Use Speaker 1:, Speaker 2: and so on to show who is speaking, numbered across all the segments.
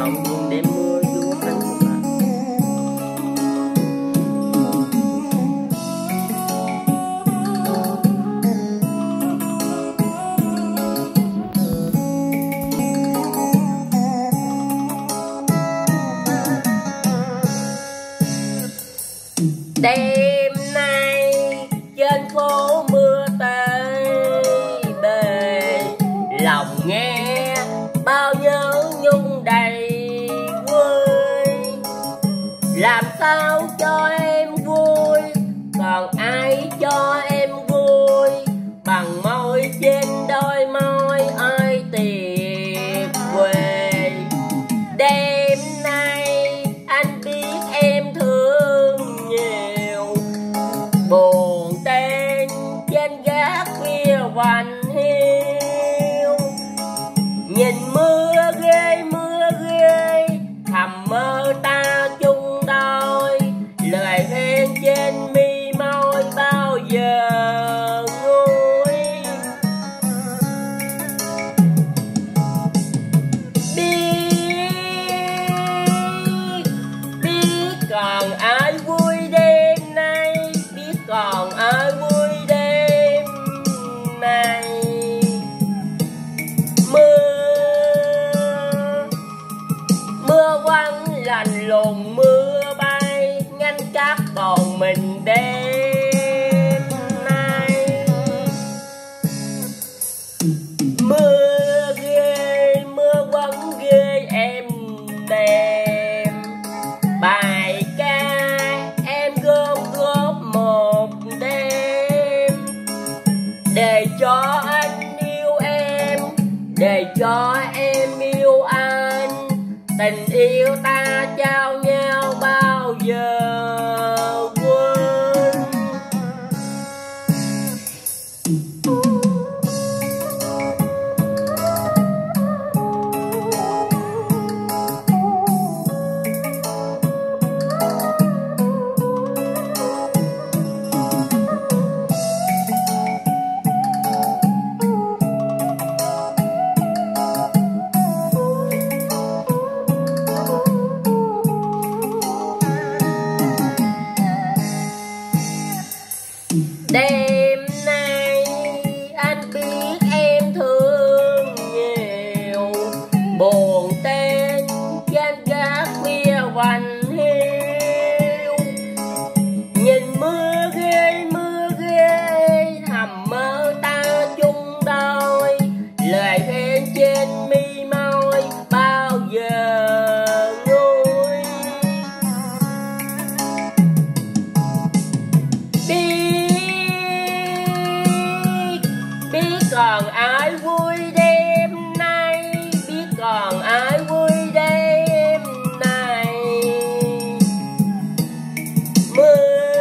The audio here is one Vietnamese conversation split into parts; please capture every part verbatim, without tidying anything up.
Speaker 1: vào những đêm mưa du thánh vắng. Đêm nay trên phố mưa tơi bề, lòng nghe bao nhớ nhung đầy vơi. Làm sao cho em vui, còn ai cho em vui, bằng môi trên đôi môi ơi tuyệt vời. Đêm nay anh biết em thương nhiều, buồn tên trên gác khuya hoành hiu. Nhìn mưa ghê mưa ghê, thầm mơ ta chung đôi, lời khen trên mi môi bao giờ nguôi. Biết biết còn ai vui đêm nay, biết còn ai vui đêm nay. Mưa mưa quăng lạnh lùng mưa bay, ngăn cát còn mình đêm nay. Mưa ghê mưa quăng ghê em đêm, bài ca em gom góp một đêm, để cho anh yêu em, để cho em yêu anh. Tình yêu ta trao nhau bao giờ quên. Đêm nay anh biết em thương nhiều, buồn tên trên gác khuya hoành hiu. Nhìn mưa ghê mưa ghê, thầm mơ ta chung đôi, lời khen trên mi môi bao giờ nguôi. Biết còn ai vui đêm nay, biết còn ai vui đêm nay. Mưa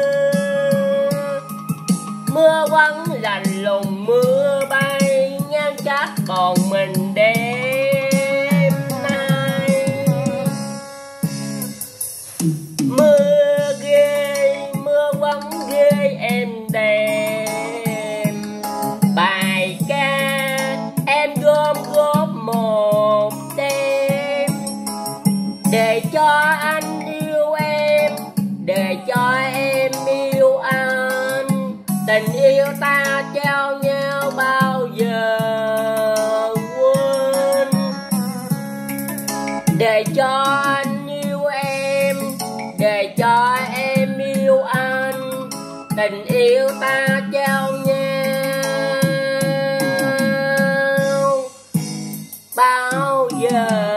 Speaker 1: mưa quăng lạnh lùng mưa bay, nhan chắc còn mình đêm nay. Mưa ghê mưa quăng ghê em đêm, bài ca em gom góp một đêm, để cho anh yêu em, để cho em yêu anh. Tình yêu ta trao nhau bao giờ quên, để cho anh yêu em, để cho em yêu anh. Tình yêu ta trao nhau bao giờ